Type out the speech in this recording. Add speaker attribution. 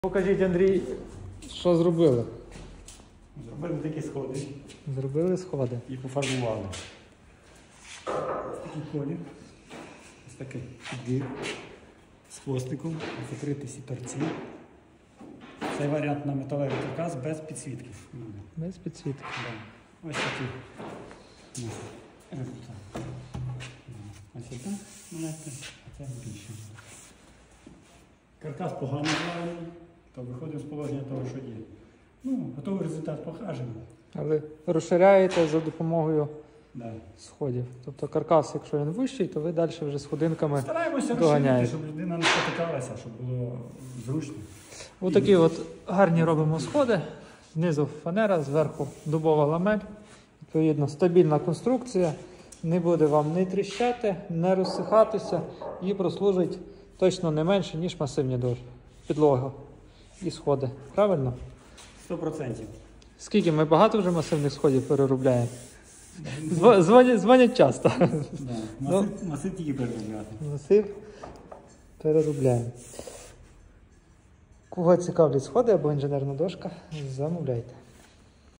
Speaker 1: Покажіть, Андрій, що зробили.
Speaker 2: Зробили такі сходи
Speaker 1: Зробили сходи.
Speaker 2: і пофарбували. Ось такий колір, ось такий підбір з хвостиком, закриті всі торці. Цей варіант на металевий каркас без підсвітки.
Speaker 1: Без підсвітки.
Speaker 2: Да. Ось такий у нас результат. Ось так монетка, а це більше. Каркас погано зроблений, то виходимо з положення того, що є. Готовий результат покажемо.
Speaker 1: Але розширяєте за допомогою
Speaker 2: Да.
Speaker 1: сходів. Тобто каркас, якщо він вищий, то ви далі вже сходинками
Speaker 2: Стараємося розширити,
Speaker 1: доганяєте.
Speaker 2: щоб людина не спотикалася, щоб було зручно.
Speaker 1: Отакі от гарні робимо сходи. Знизу фанера, зверху дубова ламель. Відповідно, стабільна конструкція. Не буде вам не тріщати, не розсихатися і прослужить точно не менше, ніж масивні підлоги і сходи. Правильно?
Speaker 2: 100%.
Speaker 1: Скільки? Ми багато вже масивних сходів переробляємо? Дзвонять часто.
Speaker 2: Да. Масив тільки переробляти.
Speaker 1: Масив переробляємо. Кого цікавлять сходи або інженерна дошка, замовляйте.